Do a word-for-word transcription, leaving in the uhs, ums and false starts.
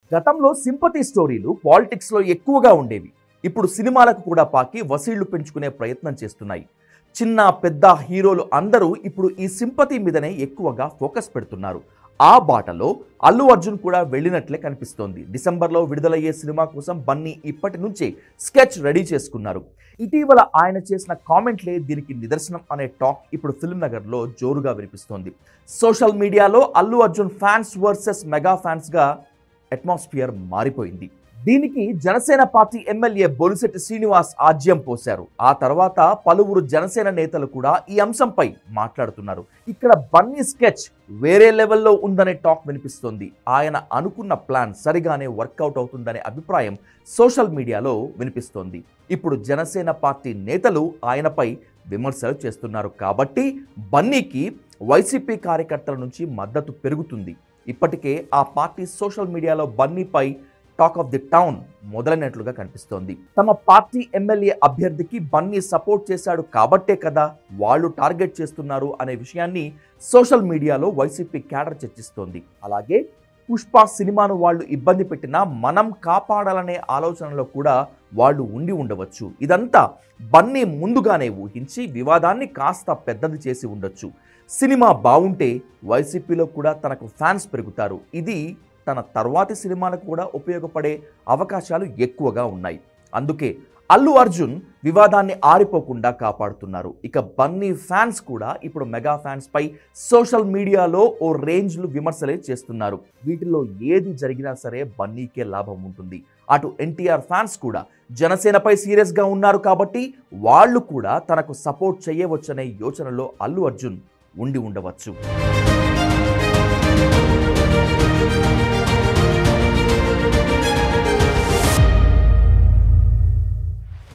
గతంలో సింపతి స్టోరీలు పాలిటిక్స్ లో ఎక్కువగా ఉండేవి. ఇప్పుడు సినిమాలకు కూడా పాకి వసీళ్లు పెంచుకునే ప్రయత్నం చేస్తున్నాయి. చిన్న పెద్ద హీరోలు అందరూ ఇప్పుడు ఈ సింపతి మీదనే ఎక్కువగా ఫోకస్ పెడుతున్నారు. ఆ బాటలో అల్లు అర్జున్ కూడా వెళ్ళినట్లే కనిపిస్తోంది. డిసెంబర్లో విడుదలయ్యే సినిమా కోసం బన్నీ ఇప్పటి నుంచే స్కెచ్ రెడీ చేసుకున్నారు. ఇటీవల ఆయన చేసిన కామెంట్లే దీనికి నిదర్శనం అనే టాక్ ఇప్పుడు ఫిల్మ్ నగర్లో జోరుగా వినిపిస్తోంది. సోషల్ మీడియాలో Allu Arjun fans versus mega ఫ్యాన్స్గా అట్మాస్ఫియర్ మారిపోయింది. దీనికి జనసేన పార్టీ ఎమ్మెల్యే బొలిశెట్టి శ్రీనివాస్ ఆజ్యం పోశారు. ఆ తర్వాత పలువురు జనసేన నేతలు కూడా ఈ అంశంపై మాట్లాడుతున్నారు. ఇక్కడ బన్నీ స్కెచ్ వేరే లెవెల్లో ఉందనే టాక్ వినిపిస్తోంది. ఆయన అనుకున్న ప్లాన్ సరిగానే వర్కౌట్ అవుతుందనే అభిప్రాయం సోషల్ మీడియాలో వినిపిస్తోంది. ఇప్పుడు జనసేన పార్టీ నేతలు ఆయనపై విమర్శలు చేస్తున్నారు. కాబట్టి బన్నీకి వైసీపీ కార్యకర్తల నుంచి మద్దతు పెరుగుతుంది. ఇప్పటికే ఆ పార్టీ సోషల్ మీడియాలో బన్నీపై టాక్ ఆఫ్ ది టౌన్ మొదలైనట్లుగా కనిపిస్తోంది. తమ పార్టీ ఎమ్మెల్యే అభ్యర్థికి బన్నీ సపోర్ట్ చేశాడు కాబట్టే కదా వాళ్ళు టార్గెట్ చేస్తున్నారు అనే విషయాన్ని సోషల్ మీడియాలో వైసీపీ క్యాడర్ చర్చిస్తోంది. అలాగే పుష్ప సినిమాను వాళ్ళు ఇబ్బంది పెట్టినా మనం కాపాడాలనే ఆలోచనలో కూడా వాళ్ళు ఉండి ఉండవచ్చు. ఇదంతా బన్నీ ముందుగానే ఊహించి వివాదాన్ని కాస్త పెద్దది చేసి ఉండొచ్చు. సినిమా బాగుంటే వైసీపీలో కూడా తనకు ఫ్యాన్స్ పెరుగుతారు. ఇది తన తర్వాతి సినిమాలకు కూడా ఉపయోగపడే అవకాశాలు ఎక్కువగా ఉన్నాయి. అందుకే అల్లు అర్జున్ వివాదాన్ని ఆరిపోకుండా కాపాడుతున్నారు. ఇక బన్నీ ఫ్యాన్స్ కూడా ఇప్పుడు మెగా ఫ్యాన్స్ పై సోషల్ మీడియాలో ఓ రేంజ్లు విమర్శలే చేస్తున్నారు. వీటిలో ఏది జరిగినా సరే బన్నీకే లాభం ఉంటుంది. అటు ఎన్టీఆర్ ఫ్యాన్స్ కూడా జనసేనపై సీరియస్గా ఉన్నారు కాబట్టి వాళ్ళు కూడా తనకు సపోర్ట్ చేయవచ్చనే యోచనలో అల్లు అర్జున్ ఉండి ఉండవచ్చు.